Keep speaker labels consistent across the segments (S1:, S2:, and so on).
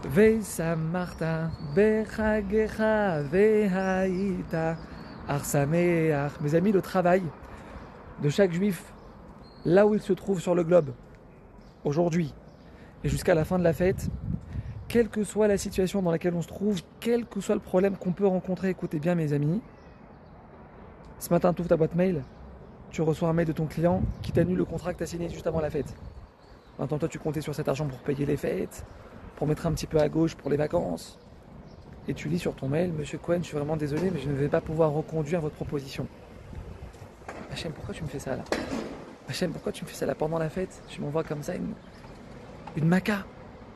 S1: Ve'samarta bechagecha ve'haïta arsameach. Mes amis, le travail de chaque juif, là où il se trouve sur le globe, aujourd'hui et jusqu'à la fin de la fête, quelle que soit la situation dans laquelle on se trouve, quel que soit le problème qu'on peut rencontrer, écoutez bien mes amis, ce matin tu ouvres ta boîte mail, tu reçois un mail de ton client qui t'annule le contrat que tu as signé juste avant la fête. Maintenant toi tu comptais sur cet argent pour payer les fêtes, pour mettre un petit peu à gauche pour les vacances. Et tu lis sur ton mail, Monsieur Cohen, je suis vraiment désolé, mais je ne vais pas pouvoir reconduire votre proposition. Hachem, pourquoi tu me fais ça là? Hachem, pourquoi tu me fais ça là pendant la fête? Tu m'envoies comme ça une maca.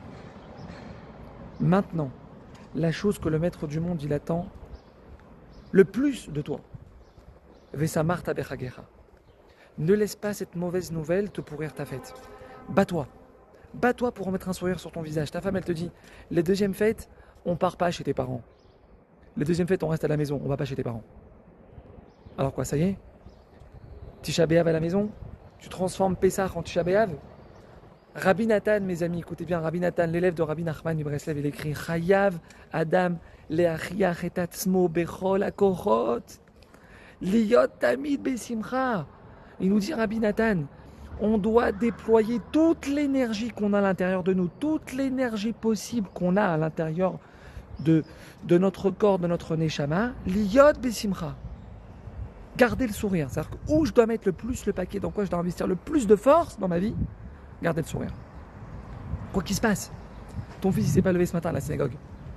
S1: Maintenant, la chose que le maître du monde il attend le plus de toi, Vesamarta bechagecha. Ne laisse pas cette mauvaise nouvelle te pourrir ta fête. Bats-toi. Bats-toi pour remettre un sourire sur ton visage. Ta femme, elle te dit, les deuxièmes fêtes, on part pas chez tes parents. Les deuxièmes fêtes, on reste à la maison, on va pas chez tes parents. Alors quoi, ça y est? Tisha B'Av à la maison? Tu transformes Pessah en Tisha B'Av? Rabbi Nathan, mes amis, écoutez bien, Rabbi Nathan, l'élève de Rabbi Nachman du Breslev, il écrit Chayav Adam leachiach et atzmo bechol hakochot liot tamid besimcha. Il nous dit Rabbi Nathan, on doit déployer toute l'énergie qu'on a à l'intérieur de nous, toute l'énergie possible qu'on a à l'intérieur de notre corps, de notre neshama, liot besimcha. Garder le sourire, c'est-à-dire que où je dois mettre le plus le paquet, dans quoi je dois investir le plus de force dans ma vie, garder le sourire. Quoi qu'il se passe, ton fils il s'est pas levé ce matin à la synagogue.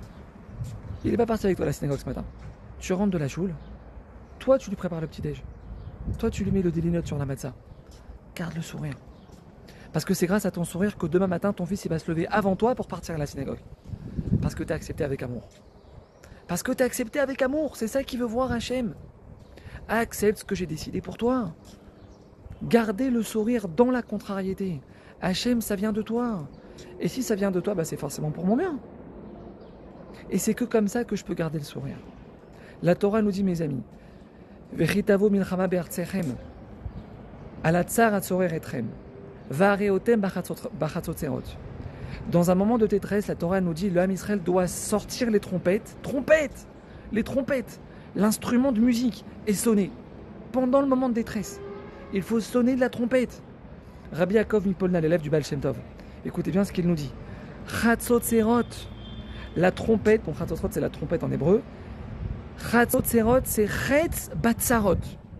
S1: Il n'est pas parti avec toi à la synagogue ce matin. Tu rentres de la choule, toi tu lui prépares le petit-déj. Toi tu lui mets le délinote sur la matzah. Garde le sourire. Parce que c'est grâce à ton sourire que demain matin ton fils il va se lever avant toi pour partir à la synagogue. Parce que tu as accepté avec amour. Parce que tu as accepté avec amour, c'est ça qu'il veut voir Hachem. Accepte ce que j'ai décidé pour toi. Gardez le sourire dans la contrariété. Hachem, ça vient de toi. Et si ça vient de toi, c'est forcément pour mon bien. Et c'est que comme ça que je peux garder le sourire. La Torah nous dit, mes amis, Vechitavo milchama be'artechem, alatzar atzorer etrem, va'areotem bachatzotserot. Dans un moment de détresse, la Torah nous dit, le Ham Israël doit sortir les trompettes, les trompettes, l'instrument de musique est sonné. Pendant le moment de détresse, il faut sonner de la trompette. Rabbi Yaakov Mipolna, l'élève du Baal Shem Tov, écoutez bien ce qu'il nous dit. Chatzotserot, la trompette, bon Chatzotserot c'est la trompette en hébreu. Chatzotserot c'est Chetz Batzarot.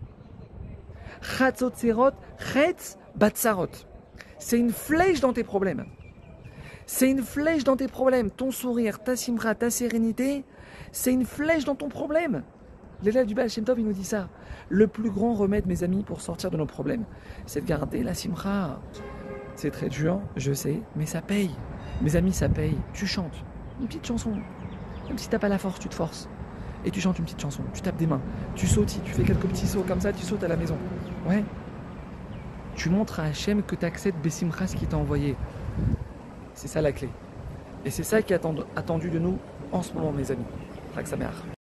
S1: Chatzotserot, Chetz Batzarot. C'est une flèche dans tes problèmes. C'est une flèche dans tes problèmes. Ton sourire, ta simra, ta sérénité, c'est une flèche dans ton problème. L'élève du Baal Shem Tov, il nous dit ça. Le plus grand remède, mes amis, pour sortir de nos problèmes, c'est de garder la simra. C'est très dur, je sais, mais ça paye. Mes amis, ça paye. Tu chantes une petite chanson. Même si t'as pas la force, tu te forces. Et tu chantes une petite chanson. Tu tapes des mains. Tu sautes, tu fais quelques petits sauts comme ça, tu sautes à la maison. Ouais. Tu montres à Hachem que tu acceptes Bessimcha, ce qu'il t'a envoyé. C'est ça la clé. Et c'est ça qui est attendu de nous en ce moment, mes amis. Chag Sameach.